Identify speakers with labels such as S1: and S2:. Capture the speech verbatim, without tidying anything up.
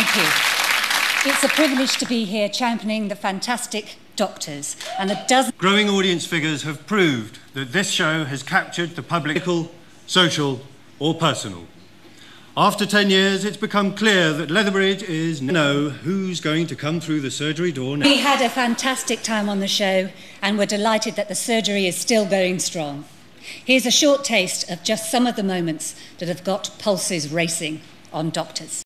S1: Thank you. It's a privilege to be here championing the fantastic doctors and the dozen...
S2: Growing audience figures have proved that this show has captured the public, social or personal. After ten years, it's become clear that Leatherbridge is know who's going to come through the surgery door now.
S1: We had a fantastic time on the show and we're delighted that the surgery is still going strong. Here's a short taste of just some of the moments that have got pulses racing on doctors.